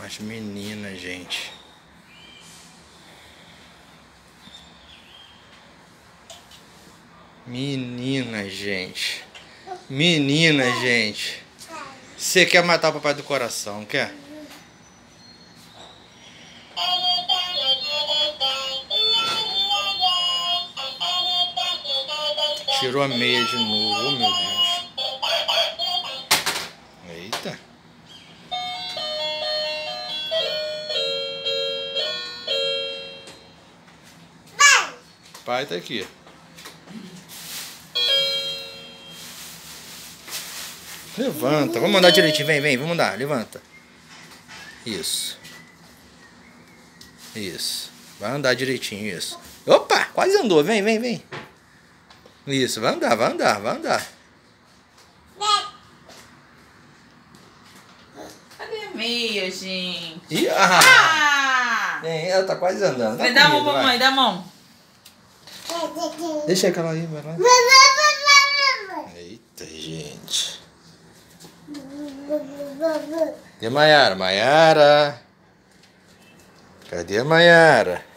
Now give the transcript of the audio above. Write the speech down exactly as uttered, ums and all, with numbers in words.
As meninas, gente. Menina, gente. Menina, gente. Você quer matar o papai do coração, quer? Tirou a meia de novo, oh, meu Deus. Eita. Pai tá aqui. Levanta, vamos andar direitinho, vem, vem, vamos andar, levanta. Isso. Isso. Vai andar direitinho, isso. Opa, quase andou, vem, vem, vem. Isso, vai andar, vai andar, vai andar. Cadê a meia, gente? Ih, ah! Ah! Vem, ela tá quase andando. Vai dar a mão pra mãe, dá a mão. Deixa aquela aí, vai lá. Eita, gente. Cadê a Maiara? Maiara? Cadê a Maiara?